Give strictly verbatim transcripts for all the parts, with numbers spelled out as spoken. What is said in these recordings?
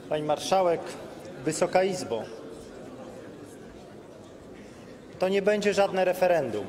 Pani Marszałek, Wysoka Izbo, to nie będzie żadne referendum.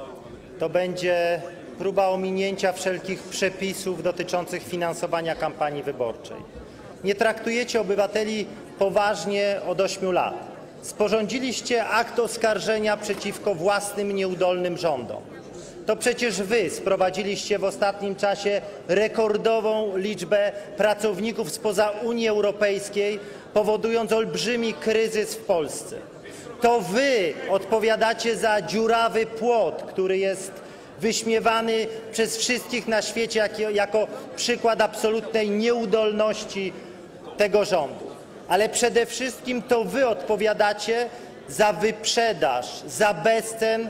To będzie próba ominięcia wszelkich przepisów dotyczących finansowania kampanii wyborczej. Nie traktujecie obywateli poważnie od ośmiu lat. Sporządziliście akt oskarżenia przeciwko własnym nieudolnym rządom. To przecież wy sprowadziliście w ostatnim czasie rekordową liczbę pracowników spoza Unii Europejskiej, powodując olbrzymi kryzys w Polsce. To wy odpowiadacie za dziurawy płot, który jest wyśmiewany przez wszystkich na świecie jako, jako przykład absolutnej nieudolności tego rządu. Ale przede wszystkim to wy odpowiadacie za wyprzedaż, za bezcen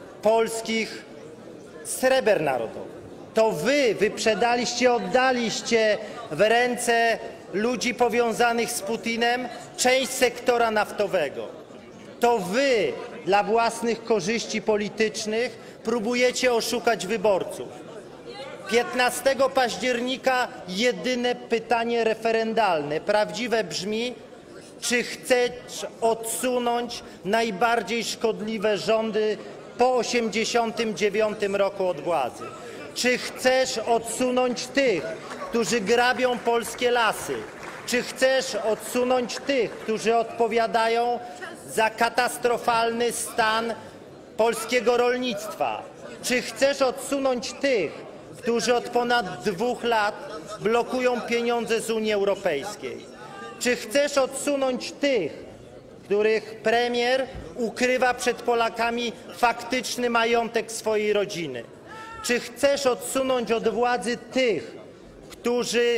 polskich sreber narodowych. To wy wyprzedaliście, oddaliście w ręce ludzi powiązanych z Putinem część sektora naftowego. To wy dla własnych korzyści politycznych próbujecie oszukać wyborców. piętnastego października jedyne pytanie referendalne, prawdziwe, brzmi: czy chcesz odsunąć najbardziej szkodliwe rządy po osiemdziesiątym dziewiątym roku od władzy? Czy chcesz odsunąć tych, którzy grabią polskie lasy? Czy chcesz odsunąć tych, którzy odpowiadają za katastrofalny stan polskiego rolnictwa? Czy chcesz odsunąć tych, którzy od ponad dwóch lat blokują pieniądze z Unii Europejskiej? Czy chcesz odsunąć tych, których premier ukrywa przed Polakami faktyczny majątek swojej rodziny? Czy chcesz odsunąć od władzy tych, którzy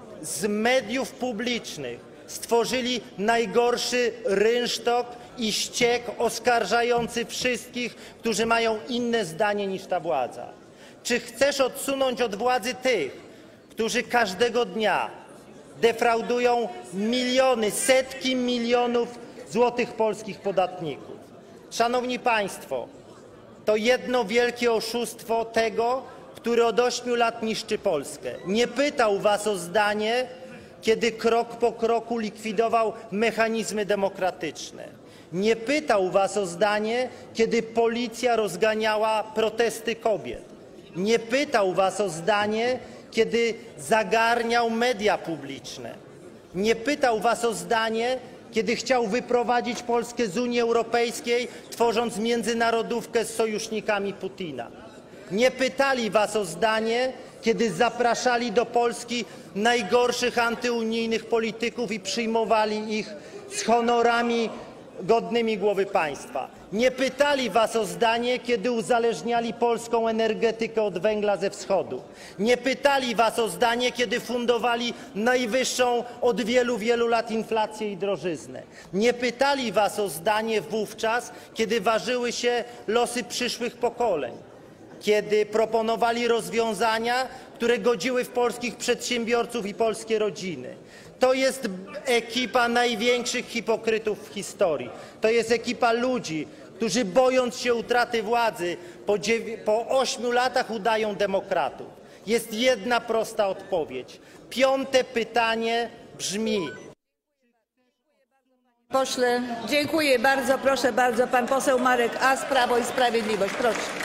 z mediów publicznych stworzyli najgorszy rynsztok i ściek oskarżający wszystkich, którzy mają inne zdanie niż ta władza? Czy chcesz odsunąć od władzy tych, którzy każdego dnia defraudują miliony, setki milionów złotych polskich podatników? Szanowni Państwo, to jedno wielkie oszustwo tego, który od ośmiu lat niszczy Polskę. Nie pytał was o zdanie, kiedy krok po kroku likwidował mechanizmy demokratyczne. Nie pytał was o zdanie, kiedy policja rozganiała protesty kobiet. Nie pytał was o zdanie, kiedy zagarniał media publiczne. Nie pytał was o zdanie, kiedy chciał wyprowadzić Polskę z Unii Europejskiej, tworząc międzynarodówkę z sojusznikami Putina. Nie pytali was o zdanie, kiedy zapraszali do Polski najgorszych antyunijnych polityków i przyjmowali ich z honorami godnymi głowy państwa. Nie pytali was o zdanie, kiedy uzależniali polską energetykę od węgla ze wschodu. Nie pytali was o zdanie, kiedy fundowali najwyższą od wielu, wielu lat inflację i drożyznę. Nie pytali was o zdanie wówczas, kiedy ważyły się losy przyszłych pokoleń, kiedy proponowali rozwiązania, które godziły w polskich przedsiębiorców i polskie rodziny. To jest ekipa największych hipokrytów w historii. To jest ekipa ludzi, którzy bojąc się utraty władzy po, po ośmiu latach udają demokratów. Jest jedna prosta odpowiedź. Piąte pytanie brzmi. Pośle, dziękuję bardzo. Proszę bardzo, pan poseł Marek Ast, Prawo i Sprawiedliwość. Proszę.